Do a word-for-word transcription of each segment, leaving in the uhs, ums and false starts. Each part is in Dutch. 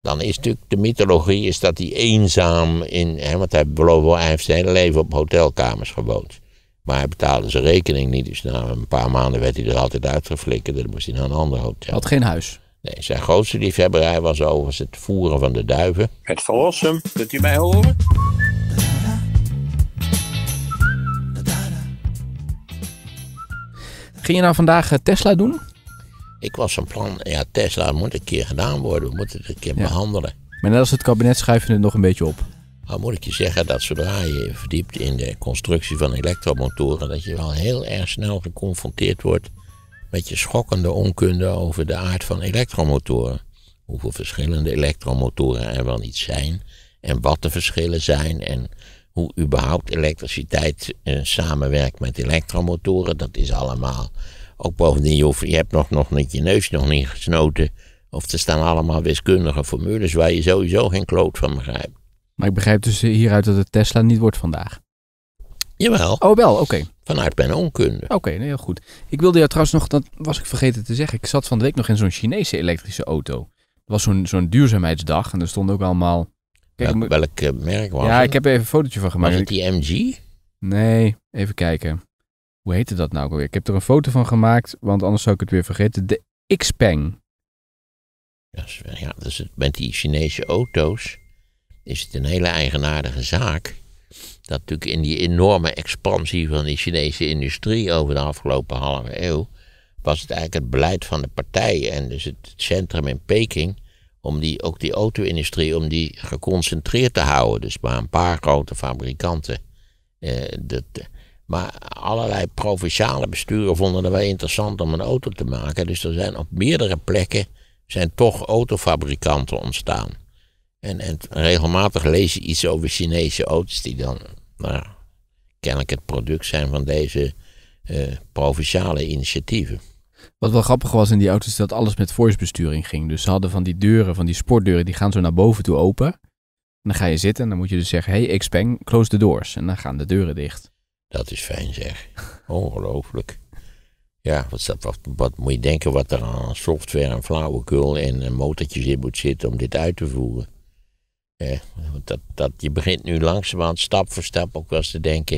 Dan is natuurlijk de mythologie is dat hij eenzaam in... Hè, want hij, beloof, hij heeft zijn hele leven op hotelkamers gewoond. Maar hij betaalde zijn rekening niet. Dus na een paar maanden werd hij er altijd uitgeflikkerd. Dan moest hij naar een ander hotel. Had geen huis. Nee, zijn grootste liefhebberij was overigens het voeren van de duiven. Het verlossen, kunt u mij horen? Ging je nou vandaag Tesla doen? Ik was van plan, ja, Tesla moet een keer gedaan worden. We moeten het een keer Ja. behandelen. Maar net als het kabinet schuiven we het nog een beetje op. Nou moet ik je zeggen dat zodra je je verdiept in de constructie van elektromotoren, dat je wel heel erg snel geconfronteerd wordt met je schokkende onkunde over de aard van elektromotoren. Hoeveel verschillende elektromotoren er wel niet zijn en wat de verschillen zijn en hoe überhaupt elektriciteit eh, samenwerkt met elektromotoren. Dat is allemaal, ook bovendien, je, hoeft, je hebt nog, nog niet je neus nog niet gesnoten of er staan allemaal wiskundige formules waar je sowieso geen kloot van begrijpt. Maar ik begrijp dus hieruit dat het Tesla niet wordt vandaag. Jawel. Oh, wel, oké. Okay. Vanuit mijn onkunde. Oké, okay, heel goed. Ik wilde jou trouwens nog, dat was ik vergeten te zeggen. Ik zat van de week nog in zo'n Chinese elektrische auto. Het was zo'n, zo'n duurzaamheidsdag en er stonden ook allemaal... Kijk, welk, welk uh, merk was Ja, het? ik heb er even een fotootje van gemaakt. Was het die M G? Nee, even kijken. Hoe heette dat nou alweer? Ik heb er een foto van gemaakt, want anders zou ik het weer vergeten. De Xpeng. Ja, ja, dus het, met die Chinese auto's is het een hele eigenaardige zaak. Dat natuurlijk in die enorme expansie van die Chinese industrie over de afgelopen halve eeuw was het eigenlijk het beleid van de partij en dus het centrum in Peking om die, ook die auto-industrie, om die geconcentreerd te houden. Dus maar een paar grote fabrikanten. Eh, dat, maar allerlei provinciale besturen vonden het wel interessant om een auto te maken. Dus er zijn op meerdere plekken zijn toch autofabrikanten ontstaan. En, en regelmatig lees je iets over Chinese auto's die dan nou, kennelijk het product zijn van deze uh, provinciale initiatieven. Wat wel grappig was in die auto's is dat alles met voice-besturing ging. Dus ze hadden van die deuren, van die sportdeuren, die gaan zo naar boven toe open. En dan ga je zitten en dan moet je dus zeggen, hey Xpeng, close the doors. En dan gaan de deuren dicht. Dat is fijn zeg. Ongelooflijk. Ja, wat, dat, wat, wat moet je denken wat er aan software en flauwekul en motortjes in moet zitten om dit uit te voeren. Ja, dat, dat, je begint nu langzamerhand stap voor stap ook wel eens te denken.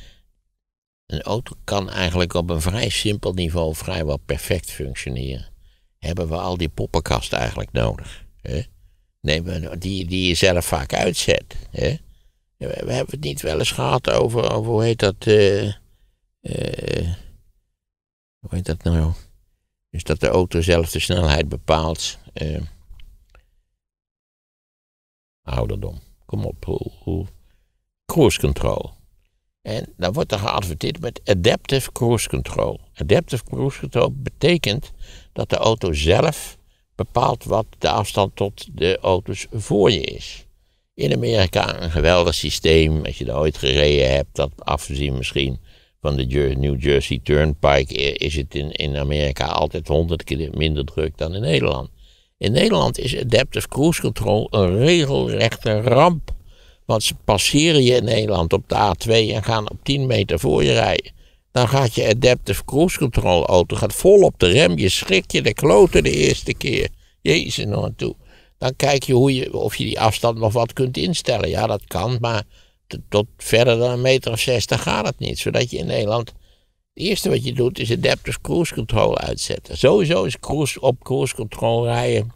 Een auto kan eigenlijk op een vrij simpel niveau vrijwel perfect functioneren. Hebben we al die poppenkast eigenlijk nodig? Hè? Nee, die, die je zelf vaak uitzet. Hè? We, we hebben het niet wel eens gehad over, over hoe heet dat... Uh, uh, hoe heet dat nou? Dus dat de auto zelf de snelheid bepaalt. Uh, ouderdom. Kom op. Hoe, hoe. Cruise control. En dan wordt er geadverteerd met adaptive cruise control. Adaptive cruise control betekent dat de auto zelf bepaalt wat de afstand tot de auto's voor je is. In Amerika een geweldig systeem. Als je er ooit gereden hebt, dat afgezien misschien van de New Jersey Turnpike, is het in, in Amerika altijd honderd keer minder druk dan in Nederland. In Nederland is adaptive cruise control een regelrechte ramp. Want ze passeren je in Nederland op de A twee en gaan op tien meter voor je rijden. Dan gaat je adaptive cruise control auto gaat vol op de rem. Je schrikt je de kloten de eerste keer. Jezus nog aan toe. Dan kijk je, hoe je of je die afstand nog wat kunt instellen. Ja, dat kan, maar t- tot verder dan een meter of zestig gaat het niet. Zodat je in Nederland, het eerste wat je doet is adaptive cruise control uitzetten. Sowieso is cruise, op cruise control rijden,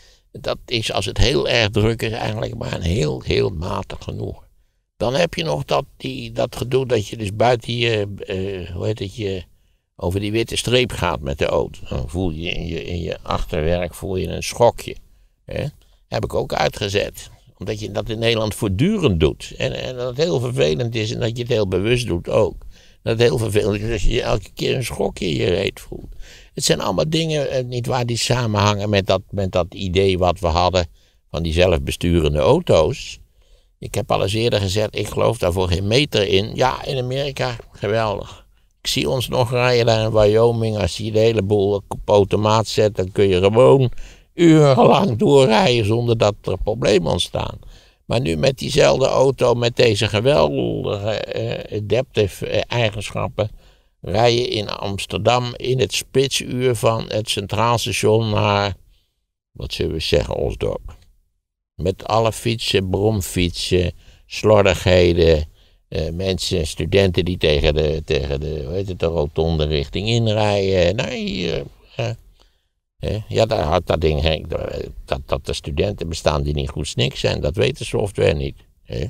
dat is als het heel erg druk is eigenlijk maar een heel, heel matig genoeg. Dan heb je nog dat, die, dat gedoe dat je dus buiten je, uh, hoe heet het, je, over die witte streep gaat met de auto. Dan voel je in je, in je achterwerk voel je een schokje. Hè? Heb ik ook uitgezet. Omdat je dat in Nederland voortdurend doet. En, en dat het heel vervelend is en dat je het heel bewust doet ook. Dat het heel vervelend is als je elke keer een schokje in je reet voelt. Het zijn allemaal dingen, eh, niet waar, die samenhangen met dat, met dat idee wat we hadden van die zelfbesturende auto's. Ik heb al eens eerder gezegd, ik geloof daar voor geen meter in. Ja, in Amerika, geweldig. Ik zie ons nog rijden daar in Wyoming. Als je de hele boel op automaat zet, dan kun je gewoon urenlang doorrijden zonder dat er problemen ontstaan. Maar nu met diezelfde auto, met deze geweldige eh, adaptive eh, eigenschappen, rij je in Amsterdam in het spitsuur van het Centraal Station naar, wat zullen we zeggen, Osdorp. Met alle fietsen, bromfietsen, slordigheden. Uh, mensen, studenten die tegen de, tegen de, hoe heet het, de rotonde richting inrijden. Nee, uh, uh, uh, ja, daar had dat ding, dat, dat de studenten bestaan die niet goed snik zijn, dat weet de software niet. Uh.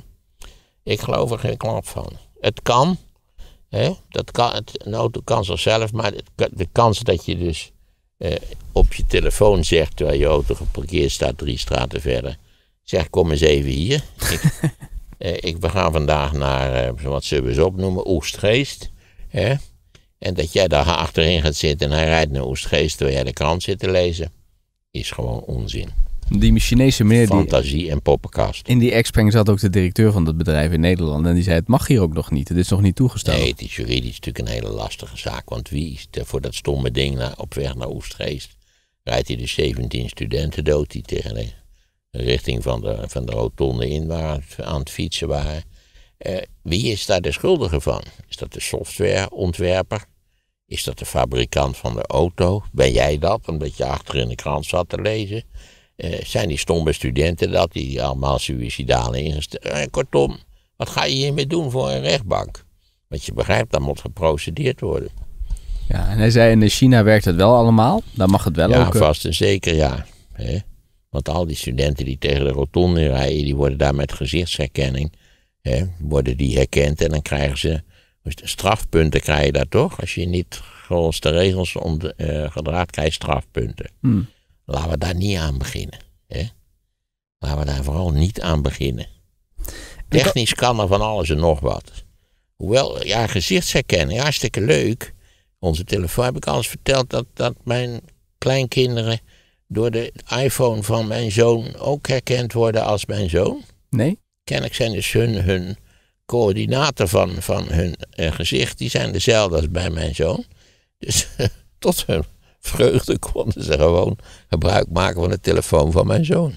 Ik geloof er geen klap van. Het kan, uh, dat kan het, een auto kan zichzelf, maar het, de kans dat je dus uh, op je telefoon zegt, terwijl je auto geparkeerd staat drie straten verder, zeg, kom eens even hier. Ik, uh, ik, we gaan vandaag naar, uh, wat zullen we ze opnoemen, Oostgeest. Hè? En dat jij daar achterin gaat zitten en hij rijdt naar Oostgeest terwijl jij de krant zit te lezen, is gewoon onzin. Die Chinese meneer die... Fantasie en poppenkast. In die Xpeng zat ook de directeur van dat bedrijf in Nederland. En die zei, het mag hier ook nog niet. Het is nog niet toegestaan. Nee, het is juridisch natuurlijk een hele lastige zaak. Want wie is er voor dat stomme ding naar, op weg naar Oostgeest? Rijdt hij dus zeventien studenten dood die tegen de richting van de, van de rotonde in waren, aan het fietsen waren. Uh, wie is daar de schuldige van? Is dat de softwareontwerper? Is dat de fabrikant van de auto? Ben jij dat, omdat je achter in de krant zat te lezen? Uh, zijn die stomme studenten dat, die allemaal suïcidaal ingesteld? Uh, kortom, wat ga je hiermee doen voor een rechtbank? Want je begrijpt, dat moet geprocedeerd worden. Ja, en hij zei, in China werkt het wel allemaal. Dan mag het wel ja, ook. Ja, vast en zeker, ja. He? Want al die studenten die tegen de rotonde rijden, die worden daar met gezichtsherkenning, he, worden die herkend en dan krijgen ze strafpunten, krijg je daar toch? Als je niet volgens de regels om, uh, gedraagt, krijg je strafpunten. Hmm. Laten we daar niet aan beginnen. Hè? Laten we daar vooral niet aan beginnen. Technisch kan er van alles en nog wat. Hoewel, ja, gezichtsherkenning, hartstikke leuk. Onze telefoon, heb ik al eens verteld dat, dat mijn kleinkinderen door de iPhone van mijn zoon ook herkend worden als mijn zoon? Nee. Kennelijk zijn dus hun, hun coördinaten van, van hun uh, gezicht, die zijn dezelfde als bij mijn zoon. Dus tot hun vreugde konden ze gewoon gebruik maken van de telefoon van mijn zoon.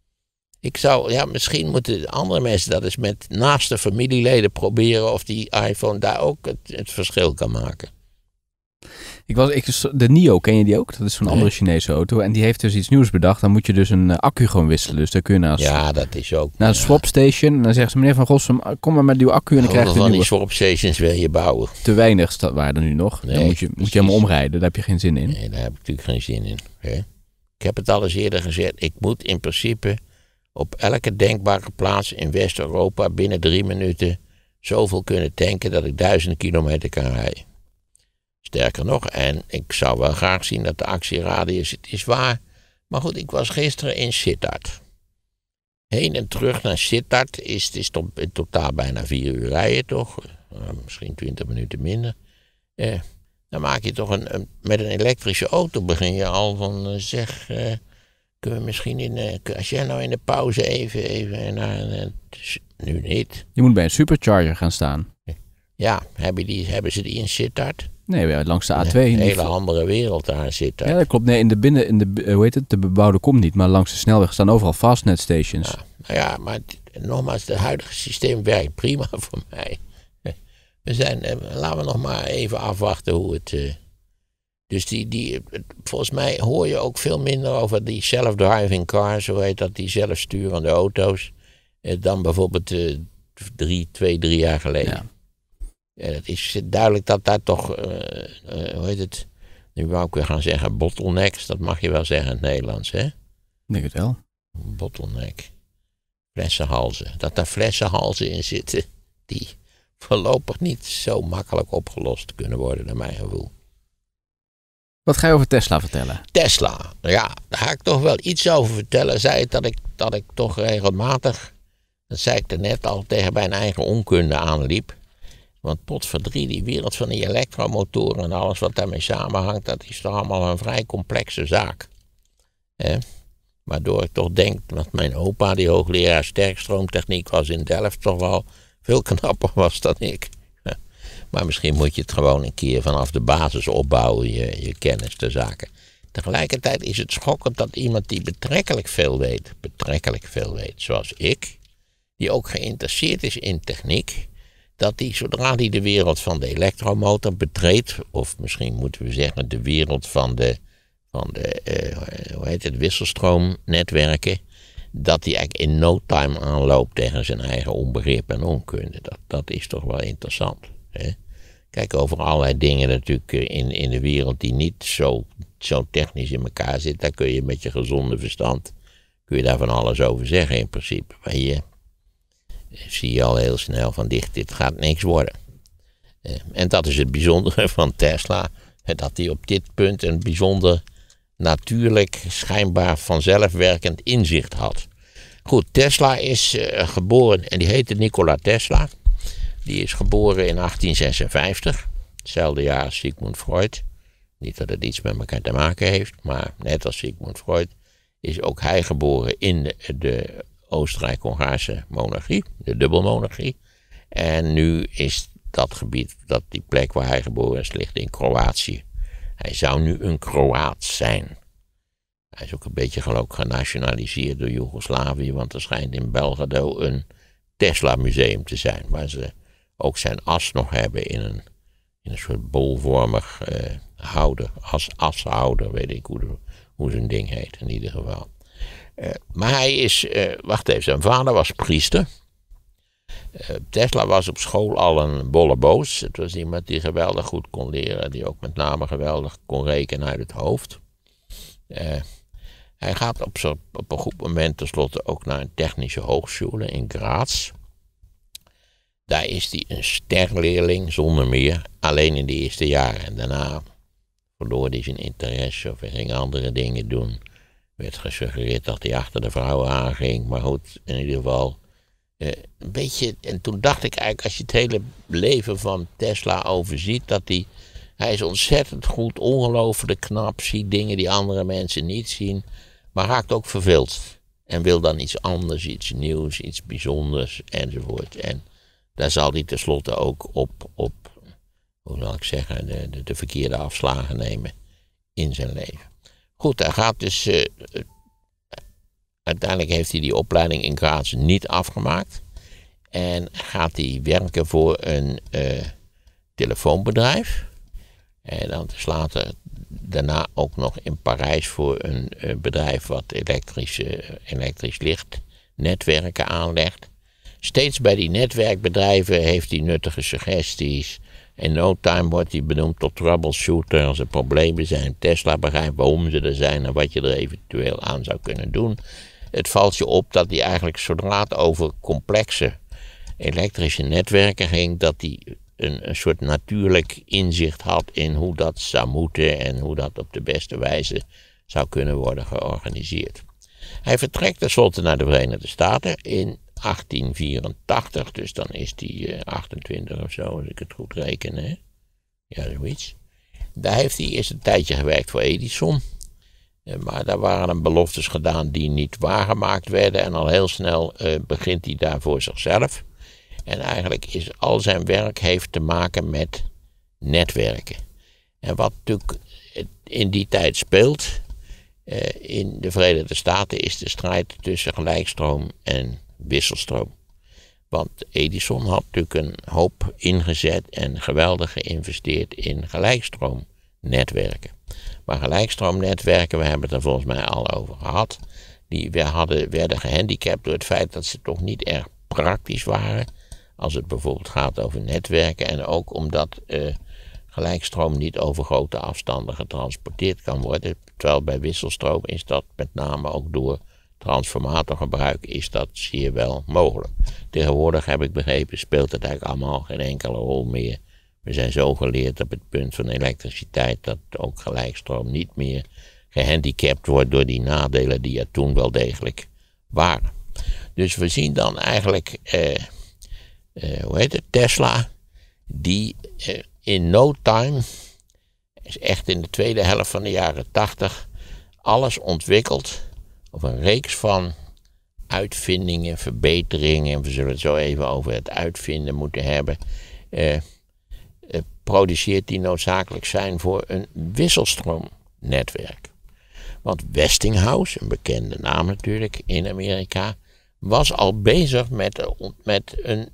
Ik zou, ja, misschien moeten andere mensen dat eens met naaste familieleden proberen of die iPhone daar ook het, het verschil kan maken. Ik was, ik, de NIO, ken je die ook? Dat is zo'n nee. andere Chinese auto. En die heeft dus iets nieuws bedacht. Dan moet je dus een accu gewoon wisselen. Dus daar kun je naar, ja, dat is ook, naar een ja. swapstation. En dan zeggen ze, meneer Van Gossum, kom maar met uw accu. En dan krijg je van een die swapstations wil je bouwen. Te weinig waren er nu nog. Nee, dan moet je, moet je helemaal omrijden. Daar heb je geen zin in. Nee, daar heb ik natuurlijk geen zin in. Hè? Ik heb het al eens eerder gezegd. Ik moet in principe op elke denkbare plaats in West-Europa binnen drie minuten zoveel kunnen tanken dat ik duizenden kilometer kan rijden. Sterker nog, en ik zou wel graag zien dat de actieradius, het is waar. Maar goed, ik was gisteren in Sittard. Heen en terug naar Sittard is, is to, in totaal bijna vier uur rijden, toch? Uh, misschien twintig minuten minder. Uh, dan maak je toch een, een, met een elektrische auto begin je al van, uh, zeg, uh, kunnen we misschien in, uh, als jij nou in de pauze even, even naar, uh, nu niet. Je moet bij een supercharger gaan staan. Ja, hebben, die, hebben ze die in Sittard? Nee, langs de A twee. Een hele andere wereld daar zit. Daar. Ja, dat klopt. Nee, in de binnen, in de, hoe heet het, de bebouwde kom niet, maar langs de snelweg staan overal fastnet stations. Ja, nou ja, maar nogmaals, het huidige systeem werkt prima voor mij. We zijn, laten we nog maar even afwachten hoe het. Uh, dus die, die, volgens mij hoor je ook veel minder over die self-driving cars, zo heet dat, die zelfsturende auto's, uh, dan bijvoorbeeld uh, drie, twee, drie jaar geleden. Ja. Ja, het is duidelijk dat daar toch, uh, uh, hoe heet het, nu wou ik weer gaan zeggen bottlenecks, dat mag je wel zeggen in het Nederlands, hè? Ik denk het wel. Bottleneck. Flessenhalzen. Dat daar flessenhalzen in zitten, die voorlopig niet zo makkelijk opgelost kunnen worden, naar mijn gevoel. Wat ga je over Tesla vertellen? Tesla, ja, daar ga ik toch wel iets over vertellen. Zei het dat ik, dat ik toch regelmatig, dat zei ik er net al, tegen mijn eigen onkunde aanliep. Want potverdrie, die wereld van die elektromotoren en alles wat daarmee samenhangt, dat is toch allemaal een vrij complexe zaak. Eh? Waardoor ik toch denk dat mijn opa, die hoogleraar sterkstroomtechniek was in Delft, toch wel veel knapper was dan ik. Maar misschien moet je het gewoon een keer vanaf de basis opbouwen, je, je kennis ter zake. Tegelijkertijd is het schokkend dat iemand die betrekkelijk veel weet, betrekkelijk veel weet, zoals ik, die ook geïnteresseerd is in techniek, dat die, zodra die de wereld van de elektromotor betreedt, of misschien moeten we zeggen de wereld van de, van de uh, hoe heet het, wisselstroomnetwerken, dat hij eigenlijk in no time aanloopt tegen zijn eigen onbegrip en onkunde. Dat, dat is toch wel interessant. Hè? Kijk, over allerlei dingen natuurlijk in, in de wereld die niet zo, zo technisch in elkaar zitten. Daar kun je met je gezonde verstand, kun je daar van alles over zeggen in principe. Maar hier zie je al heel snel van dit, dit gaat niks worden. En dat is het bijzondere van Tesla. Dat hij op dit punt een bijzonder natuurlijk, schijnbaar vanzelf werkend inzicht had. Goed, Tesla is uh, geboren, en die heette Nikola Tesla. Die is geboren in achttien zesenvijftig, hetzelfde jaar als Sigmund Freud. Niet dat het iets met elkaar te maken heeft, maar net als Sigmund Freud is ook hij geboren in de, de Oostenrijk-Hongaarse monarchie, de dubbelmonarchie. En nu is dat gebied, dat die plek waar hij geboren is, ligt in Kroatië. Hij zou nu een Kroaat zijn. Hij is ook een beetje geloof ik genationaliseerd door Joegoslavië, want er schijnt in Belgrado een Tesla-museum te zijn, waar ze ook zijn as nog hebben in een, in een soort bolvormig uh, houder, as, ashouder, weet ik hoe, de, hoe zo'n ding heet in ieder geval. Uh, maar hij is, uh, wacht even, zijn vader was priester. Uh, Tesla was op school al een bolleboos. Het was iemand die geweldig goed kon leren, die ook met name geweldig kon rekenen uit het hoofd. Uh, hij gaat op, zo, op een goed moment tenslotte ook naar een technische hogeschool in Graz. Daar is hij een sterleerling zonder meer, alleen in de eerste jaren. En daarna verloor hij zijn interesse of hij ging andere dingen doen. Werd gesuggereerd dat hij achter de vrouwen aanging. Maar goed, in ieder geval uh, een beetje. En toen dacht ik eigenlijk, als je het hele leven van Tesla overziet, dat hij, hij is ontzettend goed, ongelooflijk knap, ziet dingen die andere mensen niet zien, maar raakt ook verveeld. En wil dan iets anders, iets nieuws, iets bijzonders enzovoort. En daar zal hij tenslotte ook op, op hoe zal ik zeggen, de, de, de verkeerde afslagen nemen in zijn leven. Goed, hij gaat dus, uh, uiteindelijk heeft hij die opleiding in Graz niet afgemaakt. En gaat hij werken voor een uh, telefoonbedrijf. En dan later daarna ook nog in Parijs voor een uh, bedrijf wat elektrische, uh, elektrisch lichtnetwerken aanlegt. Steeds bij die netwerkbedrijven heeft hij nuttige suggesties. In no time wordt hij benoemd tot troubleshooter als er problemen zijn. Tesla begrijpt waarom ze er zijn en wat je er eventueel aan zou kunnen doen. Het valt je op dat hij eigenlijk zodra het over complexe elektrische netwerken ging, dat hij een, een soort natuurlijk inzicht had in hoe dat zou moeten en hoe dat op de beste wijze zou kunnen worden georganiseerd. Hij vertrekt tenslotte naar de Verenigde Staten in achttien vierentachtig, dus dan is hij uh, achtentwintig of zo, als ik het goed reken, hè? Ja, zoiets. Daar heeft hij eerst een tijdje gewerkt voor Edison, uh, maar daar waren hem beloftes gedaan die niet waargemaakt werden en al heel snel uh, begint hij daar voor zichzelf. En eigenlijk is al zijn werk heeft te maken met netwerken. En wat natuurlijk in die tijd speelt, uh, in de Verenigde Staten, is de strijd tussen gelijkstroom en wisselstroom. Want Edison had natuurlijk een hoop ingezet en geweldig geïnvesteerd in gelijkstroomnetwerken. Maar gelijkstroomnetwerken, we hebben het er volgens mij al over gehad, die hadden, werden gehandicapt door het feit dat ze toch niet erg praktisch waren, als het bijvoorbeeld gaat over netwerken en ook omdat uh, gelijkstroom niet over grote afstanden getransporteerd kan worden, terwijl bij wisselstroom is dat met name ook door transformatorgebruik is dat zeer wel mogelijk. Tegenwoordig heb ik begrepen, speelt het eigenlijk allemaal geen enkele rol meer. We zijn zo geleerd op het punt van elektriciteit dat ook gelijkstroom niet meer gehandicapt wordt door die nadelen die er toen wel degelijk waren. Dus we zien dan eigenlijk, eh, eh, hoe heet het, Tesla, die eh, in no time, is echt in de tweede helft van de jaren tachtig, alles ontwikkelt, of een reeks van uitvindingen, verbeteringen, we zullen het zo even over het uitvinden moeten hebben, eh, eh, produceert die noodzakelijk zijn voor een wisselstroomnetwerk. Want Westinghouse, een bekende naam natuurlijk in Amerika, was al bezig met, met een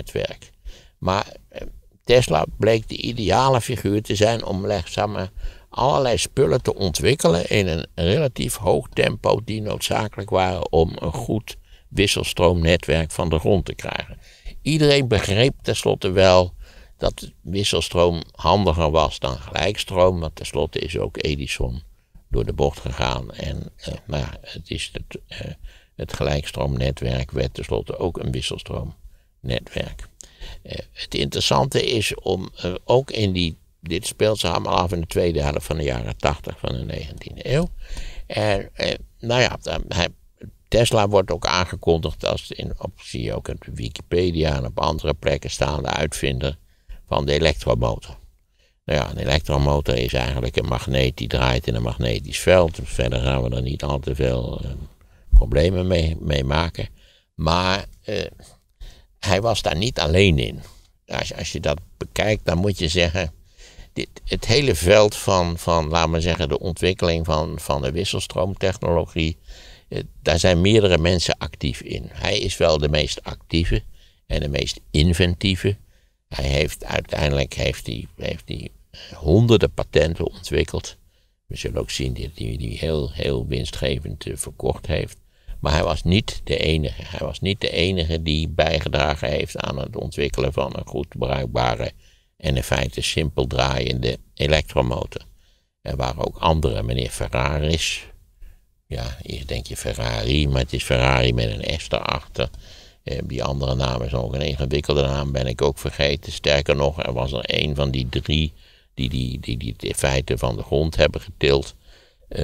wisselstroomnetwerk. Maar eh, Tesla bleek de ideale figuur te zijn om, zeg maar, allerlei spullen te ontwikkelen in een relatief hoog tempo die noodzakelijk waren om een goed wisselstroomnetwerk van de grond te krijgen. Iedereen begreep tenslotte wel dat wisselstroom handiger was dan gelijkstroom, want tenslotte is ook Edison door de bocht gegaan en uh, nou ja, het, is het, uh, het gelijkstroomnetwerk werd tenslotte ook een wisselstroomnetwerk. Uh, het interessante is om uh, ook in die, dit speelt zich allemaal af in de tweede helft van de jaren tachtig van de negentiende eeuw. En uh, nou ja, hij, Tesla wordt ook aangekondigd als, in, op, zie je ook op Wikipedia en op andere plekken staan, de uitvinder van de elektromotor. Nou ja, een elektromotor is eigenlijk een magneet die draait in een magnetisch veld. Verder gaan we er niet al te veel uh, problemen mee, mee maken. Maar uh, hij was daar niet alleen in. Als, als je dat bekijkt, dan moet je zeggen, dit, het hele veld van, van, laten we zeggen, de ontwikkeling van, van de wisselstroomtechnologie, uh, daar zijn meerdere mensen actief in. Hij is wel de meest actieve en de meest inventieve. Hij heeft uiteindelijk heeft hij, heeft hij honderden patenten ontwikkeld. We zullen ook zien dat hij die heel, heel winstgevend uh, verkocht heeft. Maar hij was niet de enige. Hij was niet de enige die bijgedragen heeft aan het ontwikkelen van een goed bruikbare en in feite simpel draaiende elektromotor. Er waren ook andere, meneer Ferraris. Ja, hier denk je Ferrari, maar het is Ferrari met een S erachter. Uh, die andere naam is ook een ingewikkelde naam, ben ik ook vergeten. Sterker nog, er was er een van die drie die die, die, die in feite van de grond hebben getild. Uh,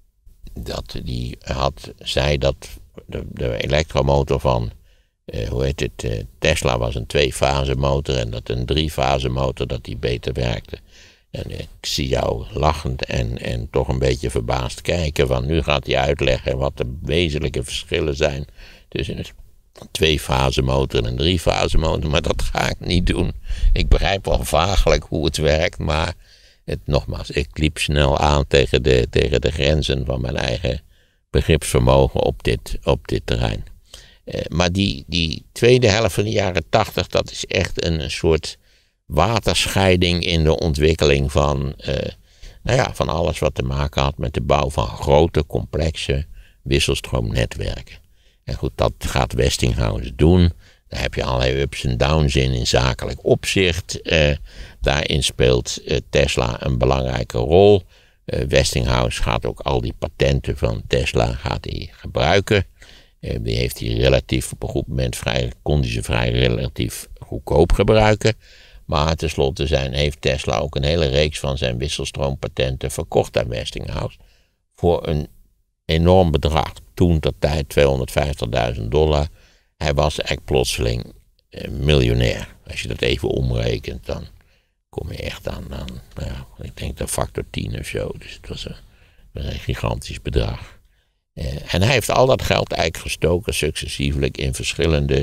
dat die had, zei dat de, de elektromotor van, uh, hoe heet het, uh, Tesla was een twee-fase motor en dat een drie-fase motor dat die beter werkte. En ik zie jou lachend en, en toch een beetje verbaasd kijken, van nu gaat hij uitleggen wat de wezenlijke verschillen zijn tussen een twee-fase motor en een drie-fase motor, maar dat ga ik niet doen. Ik begrijp wel vaaglijk hoe het werkt, maar het, nogmaals, ik liep snel aan tegen de, tegen de grenzen van mijn eigen begripsvermogen op dit, op dit terrein. Uh, maar die, die tweede helft van de jaren tachtig, dat is echt een, een soort waterscheiding in de ontwikkeling van, uh, nou ja, van alles wat te maken had met de bouw van grote, complexe wisselstroomnetwerken. En goed, dat gaat Westinghouse doen. Daar heb je allerlei ups en downs in, in zakelijk opzicht. Uh, daarin speelt uh, Tesla een belangrijke rol. Uh, Westinghouse gaat ook al die patenten van Tesla gaat die gebruiken. Uh, die heeft hij relatief op een goed moment vrij, kon die ze vrij relatief goedkoop gebruiken. Maar tenslotte zijn, heeft Tesla ook een hele reeks van zijn wisselstroompatenten verkocht aan Westinghouse voor een enorm bedrag. Toen tot tijd tweehonderdvijftigduizend dollar. Hij was eigenlijk plotseling eh, miljonair. Als je dat even omrekent, dan kom je echt aan, aan nou ja, ik denk de factor tien of zo. Dus het was een, een gigantisch bedrag. Eh, en hij heeft al dat geld eigenlijk gestoken successievelijk in verschillende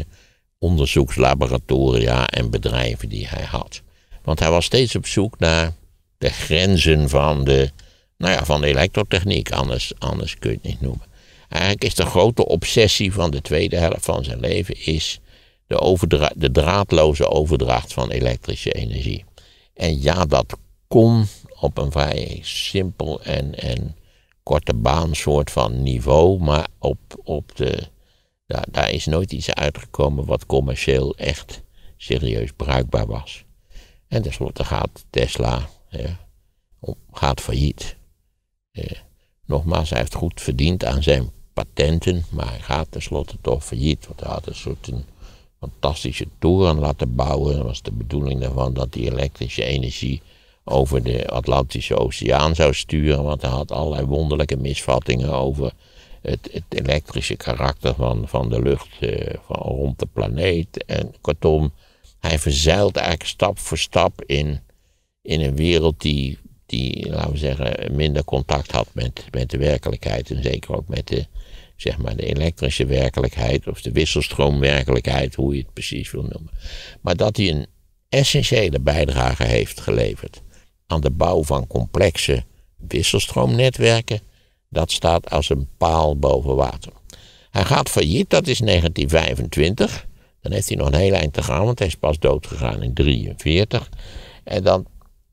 onderzoekslaboratoria en bedrijven die hij had. Want hij was steeds op zoek naar de grenzen van de, nou ja, van de elektrotechniek. Anders, anders kun je het niet noemen. Eigenlijk is de grote obsessie van de tweede helft van zijn leven is de, overdra- de draadloze overdracht van elektrische energie. En ja, dat kon op een vrij simpel en, en korte baan soort van niveau, maar op, op de, daar, daar is nooit iets uitgekomen wat commercieel echt serieus bruikbaar was. En tenslotte gaat Tesla ja, gaat failliet. Eh, nogmaals, hij heeft goed verdiend aan zijn patenten, maar hij gaat tenslotte toch failliet. Want hij had een soort een fantastische toren laten bouwen. Dat was de bedoeling daarvan dat die elektrische energie over de Atlantische Oceaan zou sturen. Want hij had allerlei wonderlijke misvattingen over het, het elektrische karakter van, van de lucht uh, van rond de planeet. En kortom, hij verzeilt eigenlijk stap voor stap in, in een wereld die, die, laten we zeggen, minder contact had met, met de werkelijkheid. En zeker ook met de, zeg maar, de elektrische werkelijkheid of de wisselstroomwerkelijkheid, hoe je het precies wil noemen. Maar dat hij een essentiële bijdrage heeft geleverd aan de bouw van complexe wisselstroomnetwerken, dat staat als een paal boven water. Hij gaat failliet, dat is negentien vijfentwintig. Dan heeft hij nog een heel eind te gaan, want hij is pas doodgegaan in negentien drieënveertig. En dan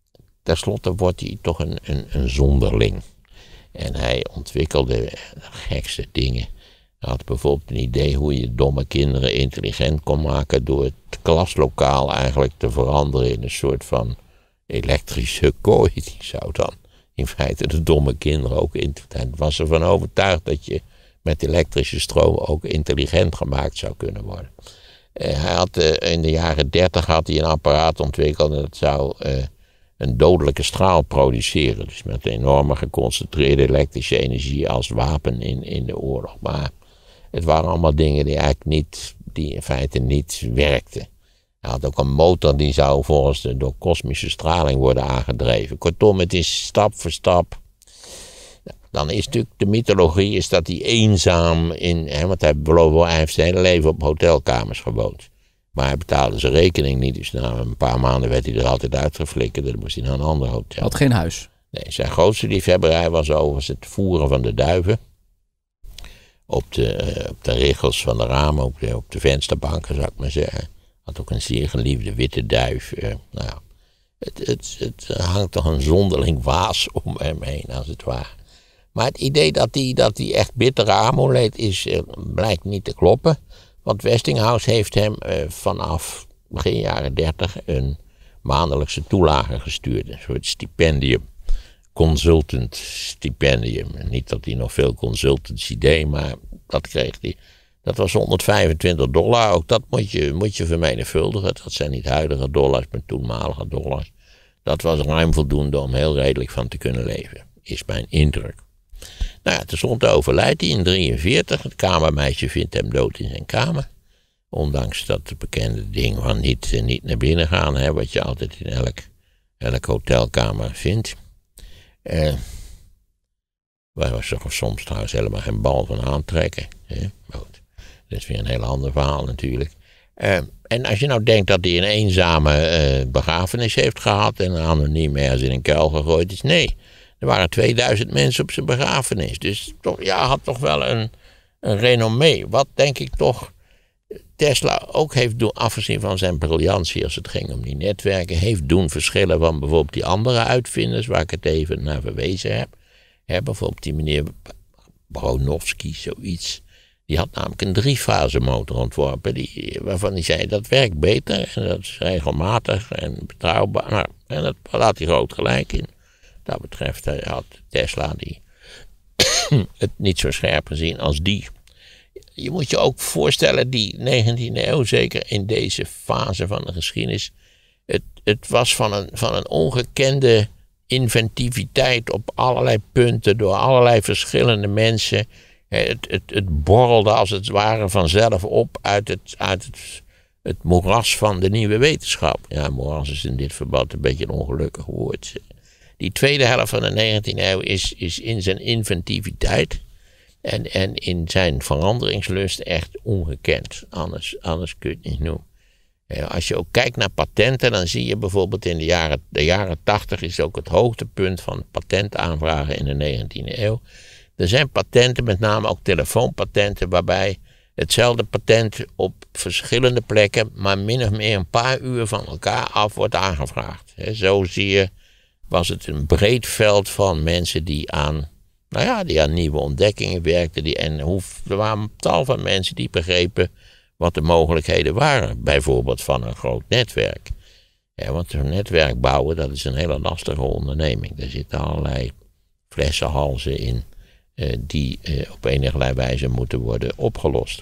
tenslotte wordt hij toch een, een, een zonderling. En hij ontwikkelde de gekste dingen. Hij had bijvoorbeeld een idee hoe je domme kinderen intelligent kon maken door het klaslokaal eigenlijk te veranderen in een soort van elektrische kooi. Die zou dan in feite de domme kinderen ook intelligent. Hij was ervan overtuigd dat je met elektrische stroom ook intelligent gemaakt zou kunnen worden. Uh, hij had uh, in de jaren dertig had hij een apparaat ontwikkeld en dat zou uh, een dodelijke straal produceren. Dus met enorme geconcentreerde elektrische energie als wapen in, in de oorlog. Maar het waren allemaal dingen die eigenlijk niet, die in feite niet werkten. Hij had ook een motor die zou volgens de, door kosmische straling worden aangedreven. Kortom, het is stap voor stap. Dan is natuurlijk de mythologie is dat hij eenzaam in, hè, want hij belooft, hij heeft zijn hele leven op hotelkamers gewoond. Maar hij betaalde zijn rekening niet, dus na een paar maanden werd hij er altijd uitgeflikkerd. Dan moest hij naar een ander hotel. Hij had geen huis. Nee, zijn grootste liefhebberij was overigens het voeren van de duiven. Op de, uh, op de regels van de ramen, op de, op de vensterbanken zou ik maar zeggen. Had ook een zeer geliefde witte duif. Uh, nou ja, het, het, het hangt toch een zonderling waas om hem heen, als het ware. Maar het idee dat hij dat die echt bittere armoede leed is, uh, blijkt niet te kloppen. Want Westinghouse heeft hem uh, vanaf begin jaren dertig een maandelijkse toelage gestuurd. Een soort stipendium. Consultant stipendium. Niet dat hij nog veel consultancy deed, maar dat kreeg hij. Dat was honderdvijfentwintig dollar. Ook dat moet je, moet je vermenigvuldigen. Dat zijn niet huidige dollars, maar toenmalige dollars. Dat was ruim voldoende om heel redelijk van te kunnen leven. Is mijn indruk. Nou ja, tenslotte overlijdt hij in drieënveertig. Het kamermeisje vindt hem dood in zijn kamer. Ondanks dat bekende ding van niet, niet naar binnen gaan, hè, wat je altijd in elk, elk hotelkamer vindt. Uh, waar was er soms trouwens helemaal geen bal van aantrekken. Hè? Maar goed, dat is weer een heel ander verhaal natuurlijk. Uh, en als je nou denkt dat hij een eenzame uh, begrafenis heeft gehad en anoniem ergens in een kuil gegooid is, nee. Er waren tweeduizend mensen op zijn begrafenis. Dus toch, ja, had toch wel een, een renommee. Wat denk ik toch Tesla ook heeft doen, afgezien van zijn briljantie als het ging om die netwerken, heeft doen verschillen van bijvoorbeeld die andere uitvinders waar ik het even naar verwezen heb. He, bijvoorbeeld die meneer Bronowski, zoiets. Die had namelijk een driefase motor ontworpen, die, waarvan hij zei dat werkt beter en dat is regelmatig en betrouwbaar. Nou, en dat, daar had hij groot gelijk in. Dat betreft had Tesla die het niet zo scherp gezien als die. Je moet je ook voorstellen, die negentiende eeuw, zeker in deze fase van de geschiedenis, het, het was van een, van een ongekende inventiviteit op allerlei punten, door allerlei verschillende mensen. Het, het, het borrelde als het ware vanzelf op uit het, uit het, het moeras van de nieuwe wetenschap. Ja, moeras is in dit verband een beetje een ongelukkig woord. Die tweede helft van de negentiende eeuw is, is in zijn inventiviteit en, en in zijn veranderingslust echt ongekend. Anders, anders kun je het niet noemen. Als je ook kijkt naar patenten, dan zie je bijvoorbeeld in de jaren, de jaren tachtig is ook het hoogtepunt van patentaanvragen in de negentiende eeuw. Er zijn patenten, met name ook telefoonpatenten, waarbij hetzelfde patent op verschillende plekken, maar min of meer een paar uur van elkaar af wordt aangevraagd. Zo zie je, was het een breed veld van mensen die aan, nou ja, die aan nieuwe ontdekkingen werkten. Die, en hoe, er waren een tal van mensen die begrepen wat de mogelijkheden waren. Bijvoorbeeld van een groot netwerk. Ja, want een netwerk bouwen, dat is een hele lastige onderneming. Er zitten allerlei flessenhalzen in uh, die uh, op enige wijze moeten worden opgelost.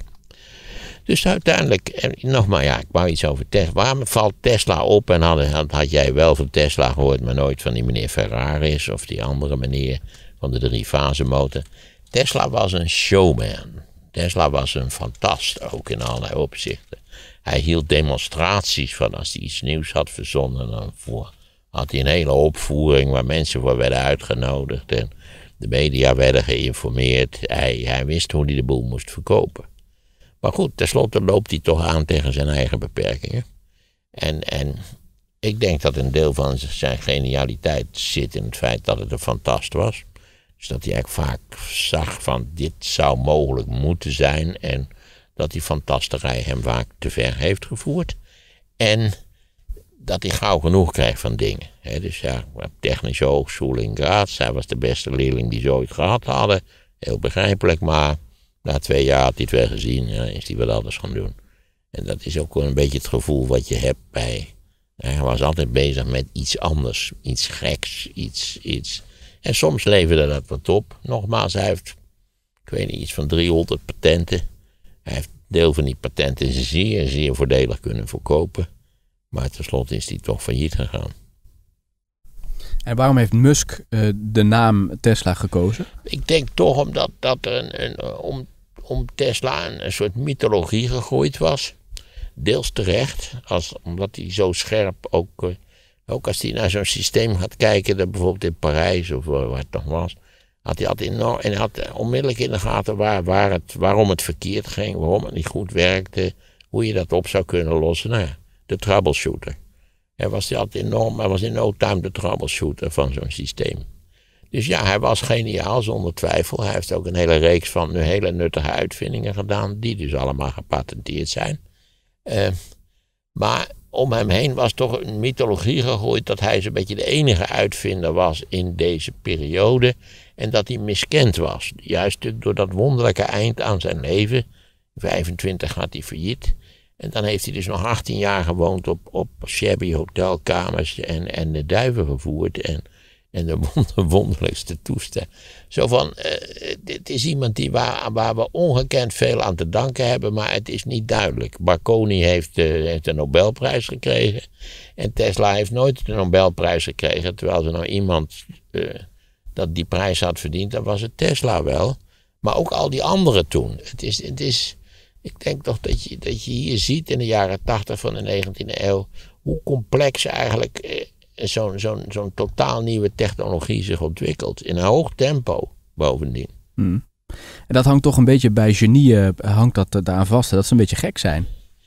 Dus uiteindelijk, en nogmaals, ja, ik wou iets over Tesla. Waarom valt Tesla op? En had, had, had jij wel van Tesla gehoord, maar nooit van die meneer Ferraris of die andere meneer van de driefase motor. Tesla was een showman. Tesla was een fantast, ook in allerlei opzichten. Hij hield demonstraties van als hij iets nieuws had verzonnen. Dan voor, had hij een hele opvoering waar mensen voor werden uitgenodigd. En de media werden geïnformeerd. Hij, hij wist hoe hij de boel moest verkopen. Maar goed, tenslotte loopt hij toch aan tegen zijn eigen beperkingen. En, en ik denk dat een deel van zijn genialiteit zit in het feit dat het een fantast was. Dus dat hij eigenlijk vaak zag van dit zou mogelijk moeten zijn. En dat die fantasterij hem vaak te ver heeft gevoerd. En dat hij gauw genoeg krijgt van dingen. He, dus ja, technische hogeschool in Graz, hij was de beste leerling die ze ooit gehad hadden. Heel begrijpelijk, maar na twee jaar had hij het wel gezien en is hij wat anders gaan doen. En dat is ook wel een beetje het gevoel wat je hebt bij... Hij was altijd bezig met iets anders, iets geks, iets... iets. En soms leverde dat wat op. Nogmaals, hij heeft, ik weet niet, iets van driehonderd patenten. Hij heeft deel van die patenten zeer, zeer voordelig kunnen verkopen. Maar tenslotte is hij toch failliet gegaan. En waarom heeft Musk uh, de naam Tesla gekozen? Ik denk toch omdat dat een, een, om, om Tesla een, een soort mythologie gegroeid was. Deels terecht, als, omdat hij zo scherp ook... Uh, ook als hij naar zo'n systeem gaat kijken, dat bijvoorbeeld in Parijs of waar het nog was... Had hij altijd enorm, en had onmiddellijk in de gaten waar, waar het, waarom het verkeerd ging, waarom het niet goed werkte, hoe je dat op zou kunnen lossen. Nou ja, de troubleshooter. Hij was hij altijd enorm, hij was in no time de troubleshooter van zo'n systeem. Dus ja, hij was geniaal zonder twijfel. Hij heeft ook een hele reeks van hele nuttige uitvindingen gedaan, die dus allemaal gepatenteerd zijn. Uh, maar om hem heen was toch een mythologie gegooid dat hij zo'n beetje de enige uitvinder was in deze periode. En dat hij miskend was. Juist door dat wonderlijke eind aan zijn leven. vijfentwintig gaat hij failliet. En dan heeft hij dus nog achttien jaar gewoond op, op shabby hotelkamers en, en de duiven gevoerd. En, en de wonder, wonderlijkste toestand. Zo van, uh, dit is iemand die waar, waar we ongekend veel aan te danken hebben, maar het is niet duidelijk. Marconi heeft, uh, heeft de Nobelprijs gekregen. En Tesla heeft nooit de Nobelprijs gekregen. Terwijl er nou iemand uh, dat die prijs had verdiend, dan was het Tesla wel. Maar ook al die anderen toen. Het is, het is, ik denk toch dat je, dat je hier ziet in de jaren tachtig van de negentiende eeuw, hoe complex eigenlijk uh, zo'n zo'n zo'n totaal nieuwe technologie zich ontwikkelt. In een hoog tempo, bovendien. Hmm. En dat hangt toch een beetje bij genieën, hangt dat daaraan vast, dat ze een beetje gek zijn.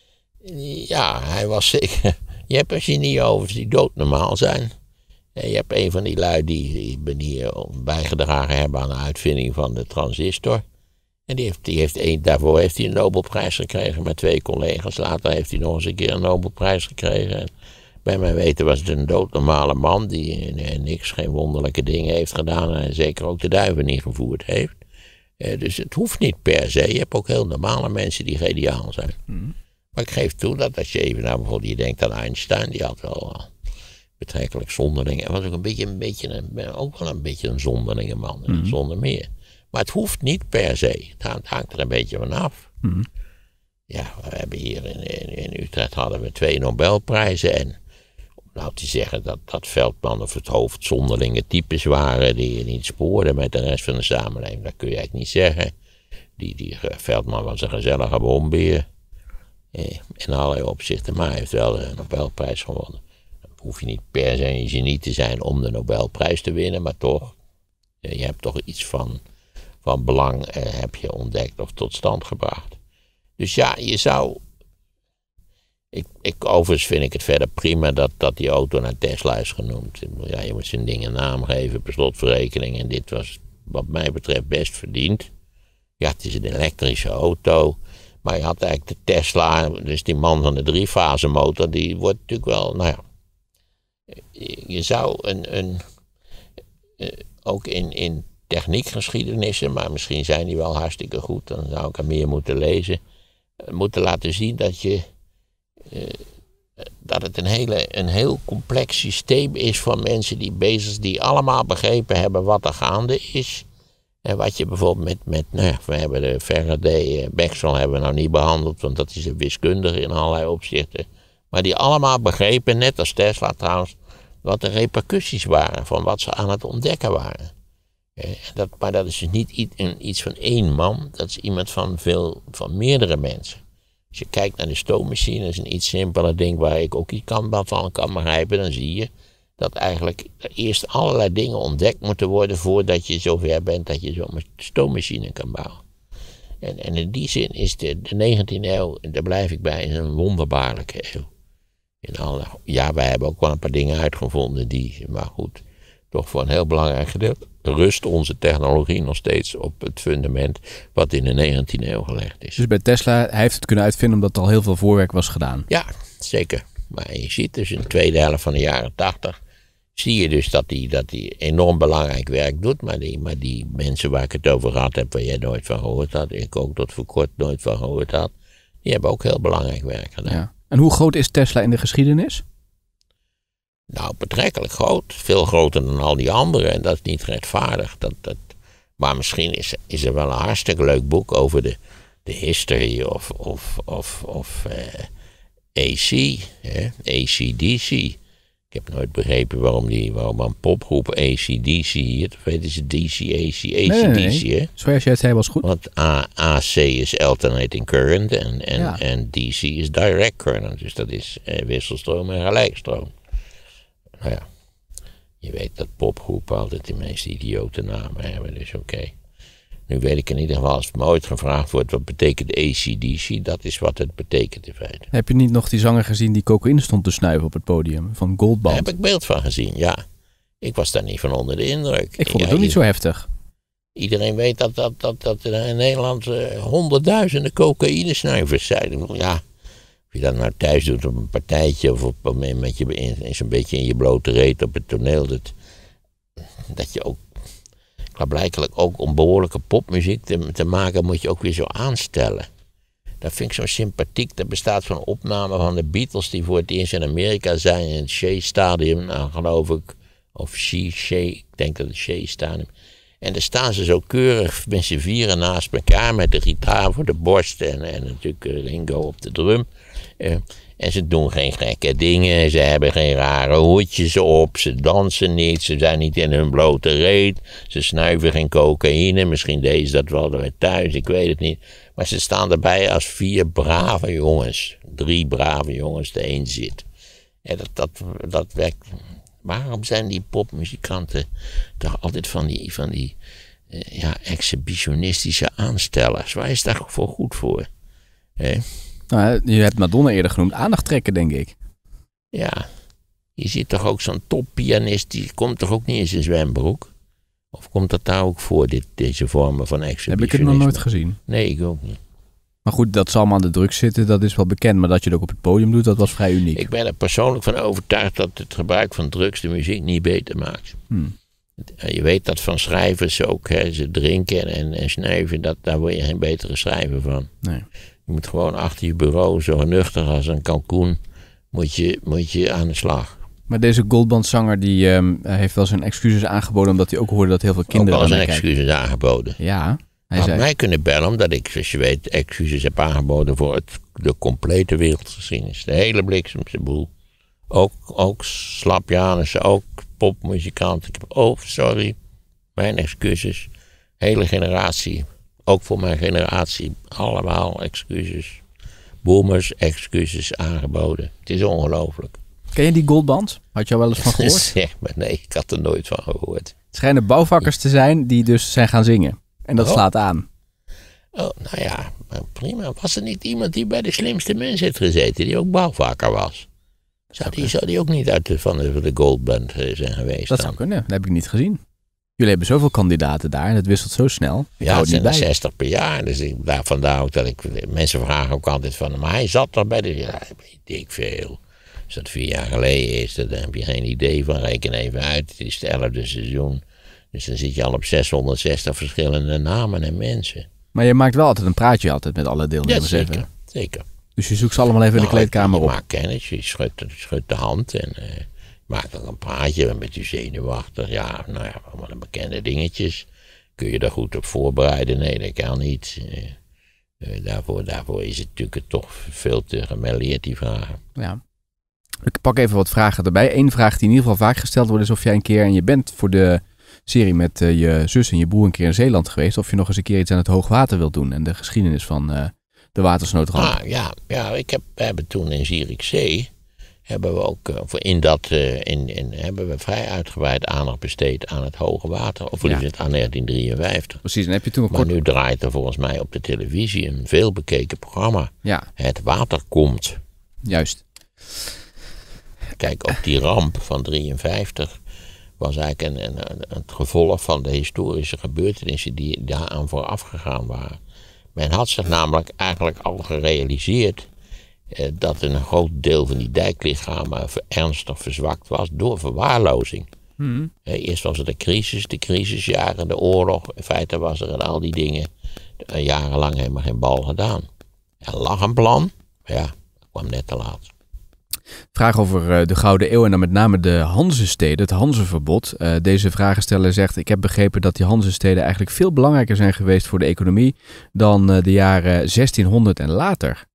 Ja, hij was zeker. Je hebt een genie overigens die doodnormaal zijn. En je hebt een van die lui die, die, die bijgedragen hebben aan de uitvinding van de transistor. En die heeft, die heeft een, daarvoor heeft hij een Nobelprijs gekregen met twee collega's. Later heeft hij nog eens een keer een Nobelprijs gekregen. En bij mijn weten was het een doodnormale man die niks, geen wonderlijke dingen heeft gedaan. En zeker ook de duiven niet gevoerd heeft. Eh, dus het hoeft niet per se. Je hebt ook heel normale mensen die geniaal zijn. Mm. Maar ik geef toe dat als je even nou bijvoorbeeld je denkt aan Einstein, die had wel betrekkelijk zonderling. Hij was ook een beetje, een beetje een, ook wel een beetje een zonderlinge man, mm. zonder meer. Maar het hoeft niet per se. Het hangt er een beetje van af. Mm. Ja, we hebben hier in, in, in Utrecht hadden we twee Nobelprijzen. En om nou te zeggen dat, dat Veldman of het hoofd zonderlinge types waren die je niet spoorden met de rest van de samenleving, dat kun je eigenlijk niet zeggen. Die, die Veldman was een gezellige bombeer. Eh, in allerlei opzichten, maar hij heeft wel de Nobelprijs gewonnen. Dan hoef je niet per se een genie te zijn om de Nobelprijs te winnen, maar toch, eh, je hebt toch iets van, van belang eh, heb je ontdekt of tot stand gebracht. Dus ja, je zou... Ik, ik, overigens vind ik het verder prima dat, dat die auto naar Tesla is genoemd. Ja, je moet zijn ding een naam geven, per slotverrekening. En dit was wat mij betreft best verdiend. Ja, het is een elektrische auto. Maar je had eigenlijk de Tesla, dus die man van de driefase motor, die wordt natuurlijk wel, nou ja. Je zou een, een ook in, in techniekgeschiedenissen, maar misschien zijn die wel hartstikke goed, dan zou ik er meer moeten lezen, moeten laten zien dat je, dat het een, hele, een heel complex systeem is van mensen die bezig zijn, die allemaal begrepen hebben wat er gaande is. En wat je bijvoorbeeld met, met nou ja, we hebben de Faraday, Maxwell hebben we nou niet behandeld, want dat is een wiskundige in allerlei opzichten. Maar die allemaal begrepen, net als Tesla trouwens, wat de repercussies waren van wat ze aan het ontdekken waren. Dat, maar dat is dus niet iets van één man, dat is iemand van, veel, van meerdere mensen. Als je kijkt naar de stoommachine, dat is een iets simpeler ding waar ik ook iets van kan begrijpen, dan zie je dat eigenlijk eerst allerlei dingen ontdekt moeten worden voordat je zover bent dat je zo'n stoommachine kan bouwen. En, en in die zin is de, de negentiende eeuw, daar blijf ik bij, is een wonderbaarlijke eeuw. In alle, ja, wij hebben ook wel een paar dingen uitgevonden die, maar goed, toch voor een heel belangrijk gedeelte rust onze technologie nog steeds op het fundament wat in de negentiende eeuw gelegd is. Dus bij Tesla, hij heeft het kunnen uitvinden omdat er al heel veel voorwerk was gedaan? Ja, zeker. Maar je ziet dus in de tweede helft van de jaren tachtig, zie je dus dat hij dat die enorm belangrijk werk doet. Maar die, maar die mensen waar ik het over gehad heb, waar jij nooit van gehoord had, ik ook tot voor kort nooit van gehoord had, die hebben ook heel belangrijk werk gedaan. Ja. En hoe groot is Tesla in de geschiedenis? Nou, betrekkelijk groot. Veel groter dan al die anderen. En dat is niet rechtvaardig. Dat, dat, maar misschien is, is er wel een hartstikke leuk boek over de, de history of, of, of, of uh, A C. Hè? A C D C. Ik heb nooit begrepen waarom, die, waarom een popgroep A C D C hier. Of weten ze D C, A C, A C D C. Nee, nee, nee. Hè? Zoals jij het zei was goed. Want A, AC is alternating current en, en, Ja. en D C is direct current. Dus dat is uh, wisselstroom en gelijkstroom. Nou ja, je weet dat popgroepen altijd de meest idiote namen hebben, dus oké. Okay. Nu weet ik in ieder geval, als het me ooit gevraagd wordt, wat betekent A C D C, dat is wat het betekent in feite. Heb je niet nog die zanger gezien die cocaïne stond te snuiven op het podium van Goldband? Daar heb ik beeld van gezien, ja. Ik was daar niet van onder de indruk. Ik vond het ja, ook niet zo heftig. Iedereen weet dat, dat, dat, dat er in Nederland uh, honderdduizenden cocaïnesnuivers zijn. Ja. Of je dat nou thuis doet op een partijtje of op, met je, in, zo'n beetje in je blote reet op het toneel. Dat, dat je ook, klaarblijkelijk ook om behoorlijke popmuziek te, te maken, moet je ook weer zo aanstellen. Dat vind ik zo sympathiek. Er bestaat zo'n opname van de Beatles die voor het eerst in Amerika zijn in het Shea Stadium, nou, geloof ik. Of Shea, Shea, ik denk dat het Shea Stadium. En daar staan ze zo keurig met z'n vieren naast elkaar met de gitaar voor de borst en, en natuurlijk Ringo op de drum. Uh, en ze doen geen gekke dingen, ze hebben geen rare hoedjes op, ze dansen niet, ze zijn niet in hun blote reet, ze snuiven geen cocaïne, misschien deden ze dat wel weer thuis, ik weet het niet. Maar ze staan erbij als vier brave jongens, drie brave jongens, de een zit. En dat, dat, dat werkt. Waarom zijn die popmuzikanten toch altijd van die, van die uh, ja, exhibitionistische aanstellers? Waar is daar voor goed voor? He? Nou, je hebt Madonna eerder genoemd. Aandacht trekken, denk ik. Ja, je ziet toch ook zo'n toppianist, die komt toch ook niet in zijn zwembroek? Of komt dat daar ook voor, dit, deze vormen van exhibitionisme? Heb ik het nog nooit gezien. Nee, ik ook niet. Maar goed, dat ze allemaal aan de drugs zitten, dat is wel bekend. Maar dat je het ook op het podium doet, dat was vrij uniek. Ik ben er persoonlijk van overtuigd dat het gebruik van drugs de muziek niet beter maakt. Hmm. Je weet dat van schrijvers ook, hè, ze drinken en, en snuiven, dat, daar word je geen betere schrijver van. Nee. Je moet gewoon achter je bureau, zo nuchter als een kalkoen, moet je, moet je aan de slag. Maar deze Goldband-zanger die um, heeft wel zijn excuses aangeboden, omdat hij ook hoorde dat heel veel kinderen ook al zijn naar kijken. excuses aangeboden. Ja, hij Had zei... mij kunnen bellen, omdat ik, zoals je weet, excuses heb aangeboden voor het, de complete wereldgeschiedenis. De hele bliksemse boel. Ook, ook slapjanissen, ook popmuzikanten. Ik heb, oh, sorry, mijn excuses. Hele generatie, ook voor mijn generatie, allemaal excuses. Boomers, excuses aangeboden. Het is ongelooflijk. Ken je die Goldband? Had je er wel eens van gehoord? Zeg maar, nee, ik had er nooit van gehoord. Het schijnen bouwvakkers te zijn die dus zijn gaan zingen. En dat Oh. slaat aan. Oh, nou ja, prima. Was er niet iemand die bij de slimste mensen heeft gezeten, die ook bouwvakker was? Zou die, zou die ook niet uit de, van de, van de Goldband zijn geweest? Dat dan? zou kunnen, dat heb ik niet gezien. Jullie hebben zoveel kandidaten daar en het wisselt zo snel. Ik Ja, hou het het zijn niet er bij. zestig per jaar. Dus ik, daar, vandaar ook dat ik... Mensen vragen ook altijd van... Maar hij zat toch bij de... Ja, weet ik veel. Als dat vier jaar geleden is, dan heb je geen idee van. Reken even uit. Het is het elfde seizoen. Dus dan zit je al op zeshonderdzestig verschillende namen en mensen. Maar je maakt wel altijd een praatje altijd met alle Ja, deelnemers zeker. even. Zeker. Dus je zoekt ze allemaal even in de Nou, kleedkamer je op. maakt kennis, je schudt, schudt de hand en uh, maakt ook een praatje met je zenuwachtig. Ja, nou ja, allemaal de bekende dingetjes. Kun je daar goed op voorbereiden? Nee, dat kan niet. Uh, uh, daarvoor, daarvoor is het natuurlijk toch veel te gemêleerd, die vragen. Ja. Ik pak even wat vragen erbij. Eén vraag die in ieder geval vaak gesteld wordt is of jij een keer... en je bent voor de serie met uh, je zus en je broer een keer in Zeeland geweest... of je nog eens een keer iets aan het hoogwater wilt doen... en de geschiedenis van uh, de watersnoodramp. Ah, ja, ja ik heb, we hebben toen in Zierikzee... hebben we ook uh, voor in dat... Uh, in, in, hebben we vrij uitgebreid aandacht besteed aan het hoge water. Of liever Ja. aan negentien drieënvijftig. Precies, en heb je toen een Maar kort... nu draait er volgens mij op de televisie een veelbekeken programma. Ja, Het water komt. juist. Kijk, ook die ramp van drieënvijftig was eigenlijk een, een, een, het gevolg van de historische gebeurtenissen die daaraan vooraf gegaan waren. Men had zich namelijk eigenlijk al gerealiseerd eh, dat een groot deel van die dijklichamen ernstig verzwakt was door verwaarlozing. Hmm. Eh, eerst was er de crisis, de crisisjaren, de oorlog. In feite was er en al die dingen eh, jarenlang helemaal geen bal gedaan. Er lag een plan, maar ja, dat kwam net te laat. Vraag over uh, de Gouden Eeuw en dan met name de Hanzesteden, het Hanzeverbod. Uh, deze vragensteller zegt, ik heb begrepen dat die Hanzesteden eigenlijk veel belangrijker zijn geweest voor de economie dan uh, de jaren zestienhonderd en later.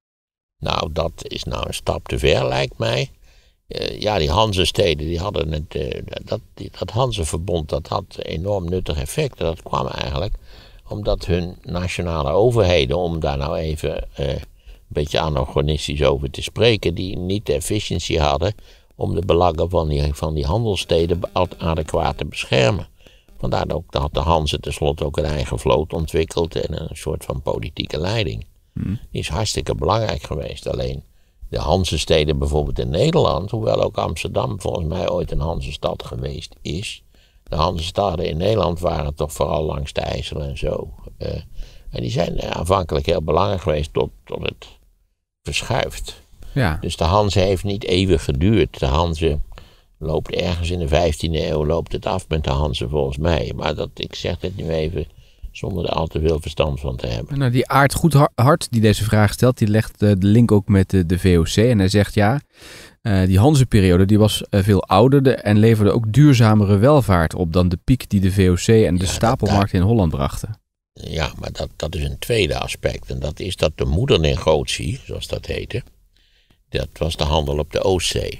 Nou, dat is nou een stap te ver, lijkt mij. Uh, ja, die Hanzesteden, die hadden het, uh, dat, die, dat Hanzeverbond, dat had enorm nuttig effect. Dat kwam eigenlijk omdat hun nationale overheden, om daar nou even uh, een beetje anachronistisch over te spreken, die niet de efficiëntie hadden om de belangen van die, van die handelssteden adequaat te beschermen. Vandaar ook dat de Hanze tenslotte ook een eigen vloot ontwikkeld en een soort van politieke leiding. Hmm. Die is hartstikke belangrijk geweest. Alleen de Hanzesteden bijvoorbeeld in Nederland, hoewel ook Amsterdam volgens mij ooit een Hanzestad geweest is. De Hanzestaden in Nederland waren toch vooral langs de IJssel en zo. Uh, en die zijn aanvankelijk heel belangrijk geweest tot, tot het verschuift. Ja. Dus de Hanze heeft niet eeuwig geduurd. De Hanze loopt ergens in de vijftiende eeuw loopt het af met de Hanze volgens mij. Maar dat, ik zeg dit nu even zonder er al te veel verstand van te hebben. Nou, die Aart Goedhart die deze vraag stelt, die legt uh, de link ook met de, de V O C. En hij zegt ja, uh, die Hanze-periode die was uh, veel ouder de, en leverde ook duurzamere welvaart op dan de piek die de V O C en de ja, stapelmarkt in Holland brachten. Ja, maar dat, dat is een tweede aspect. En dat is dat de moedernegotie, zoals dat heette, dat was de handel op de Oostzee.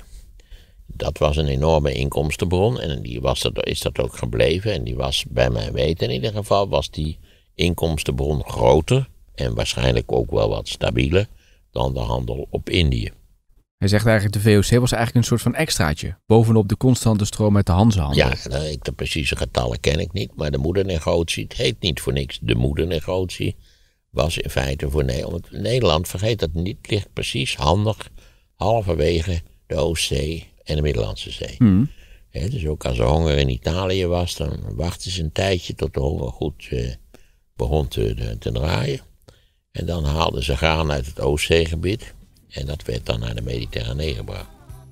Dat was een enorme inkomstenbron en die was dat, is dat ook gebleven. En die was, bij mijn weten in ieder geval, was die inkomstenbron groter en waarschijnlijk ook wel wat stabieler dan de handel op Indië. Hij zegt eigenlijk, de V O C was eigenlijk een soort van extraatje, bovenop de constante stroom uit de Hanzehandel. Ja, nou, ik, de precieze getallen ken ik niet, maar de moedernegotie, het heet niet voor niks de moedernegotie, was in feite voor Nederland. Nederland, vergeet dat niet, ligt precies handig halverwege de Oostzee en de Middellandse Zee. Hmm. He, dus ook als er honger in Italië was, dan wachten ze een tijdje tot de honger goed eh, begon te, de, te draaien. En dan haalden ze graan uit het Oostzeegebied en dat werd dan naar de Mediterranee gebracht.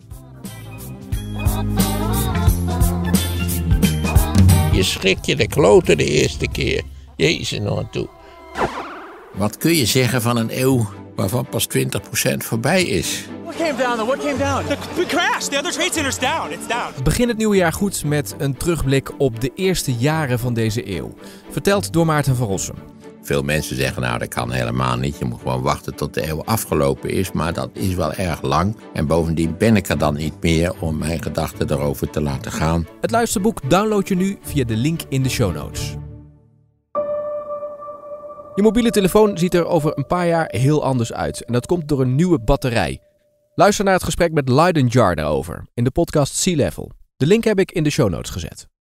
Je schrikt je de kloten de eerste keer. Jezus nog aan toe. Wat kun je zeggen van een eeuw waarvan pas twintig procent voorbij is? What came down? What came down? The, we crashed. The other trade center's down. It's down. Begin het nieuwe jaar goed met een terugblik op de eerste jaren van deze eeuw. Verteld door Maarten van Rossum. Veel mensen zeggen, nou dat kan helemaal niet. Je moet gewoon wachten tot de eeuw afgelopen is. Maar dat is wel erg lang. En bovendien ben ik er dan niet meer om mijn gedachten erover te laten gaan. Het luisterboek download je nu via de link in de show notes. Je mobiele telefoon ziet er over een paar jaar heel anders uit. En dat komt door een nieuwe batterij. Luister naar het gesprek met Leiden Jar daarover in de podcast Sea Level. De link heb ik in de show notes gezet.